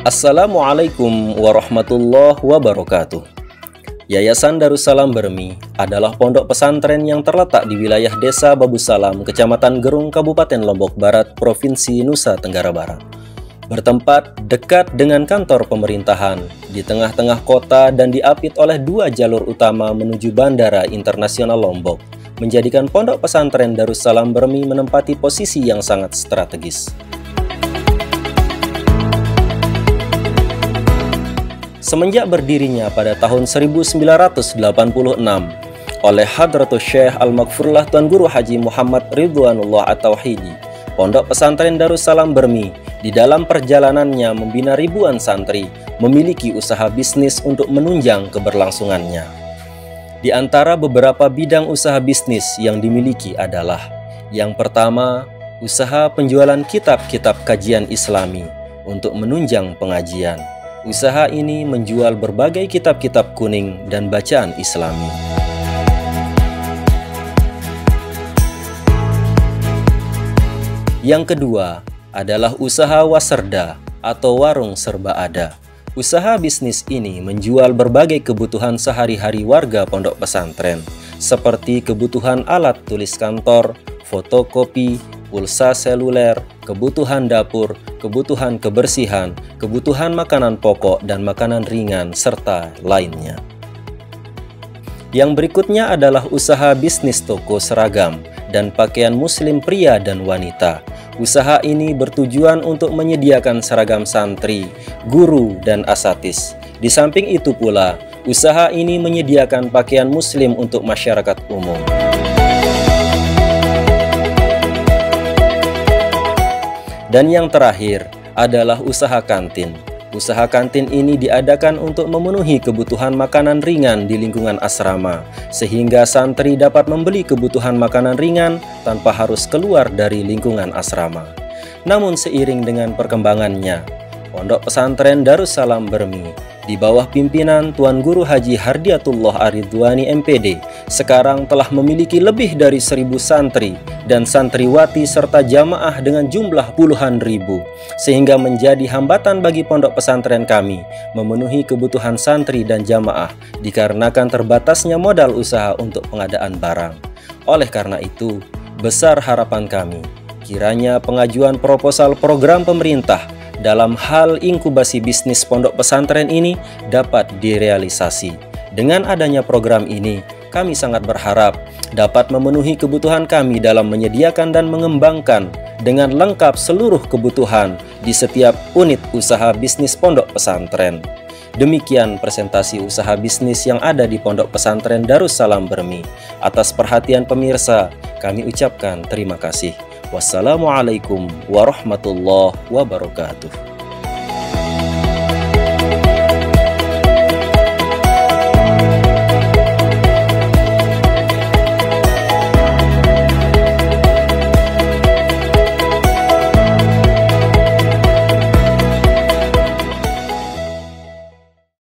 Assalamualaikum warahmatullahi wabarakatuh. Yayasan Darussalam Bermi adalah pondok pesantren yang terletak di wilayah Desa Babusalam, Kecamatan Gerung, Kabupaten Lombok Barat, Provinsi Nusa Tenggara Barat. Bertempat dekat dengan kantor pemerintahan, di tengah-tengah kota dan diapit oleh dua jalur utama menuju Bandara Internasional Lombok, menjadikan pondok pesantren Darussalam Bermi menempati posisi yang sangat strategis. Semenjak berdirinya pada tahun 1986 oleh Hadratus Syekh Al-Maghfurlah Tuan Guru Haji Muhammad Ridwanullah At-Tauhidi, Pondok Pesantren Darussalam Bermi di dalam perjalanannya membina ribuan santri memiliki usaha bisnis untuk menunjang keberlangsungannya. Di antara beberapa bidang usaha bisnis yang dimiliki adalah: yang pertama, usaha penjualan kitab-kitab kajian Islami untuk menunjang pengajian. Usaha ini menjual berbagai kitab-kitab kuning dan bacaan Islami. Yang kedua adalah usaha waserda atau warung serba ada. Usaha bisnis ini menjual berbagai kebutuhan sehari-hari warga pondok pesantren, seperti kebutuhan alat tulis kantor, fotokopi, pulsa seluler, kebutuhan dapur, kebutuhan kebersihan, kebutuhan makanan pokok dan makanan ringan, serta lainnya. Yang berikutnya adalah usaha bisnis toko seragam dan pakaian muslim pria dan wanita. Usaha ini bertujuan untuk menyediakan seragam santri, guru, dan asatis. Di samping itu pula, usaha ini menyediakan pakaian muslim untuk masyarakat umum. Dan yang terakhir adalah usaha kantin. Usaha kantin ini diadakan untuk memenuhi kebutuhan makanan ringan di lingkungan asrama, sehingga santri dapat membeli kebutuhan makanan ringan tanpa harus keluar dari lingkungan asrama. Namun seiring dengan perkembangannya, Pondok Pesantren Darussalam Bermi di bawah pimpinan Tuan Guru Haji Hardiatullah Aridwani MPD sekarang telah memiliki lebih dari 1.000 santri dan santriwati serta jamaah dengan jumlah puluhan ribu, sehingga menjadi hambatan bagi pondok pesantren kami memenuhi kebutuhan santri dan jamaah dikarenakan terbatasnya modal usaha untuk pengadaan barang. Oleh karena itu, besar harapan kami kiranya pengajuan proposal program pemerintah dalam hal inkubasi bisnis pondok pesantren ini dapat direalisasi. Dengan adanya program ini, kami sangat berharap dapat memenuhi kebutuhan kami dalam menyediakan dan mengembangkan dengan lengkap seluruh kebutuhan di setiap unit usaha bisnis pondok pesantren. Demikian presentasi usaha bisnis yang ada di Pondok Pesantren Darussalam Bermi. Atas perhatian pemirsa, kami ucapkan terima kasih. Wassalamualaikum warahmatullahi wabarakatuh.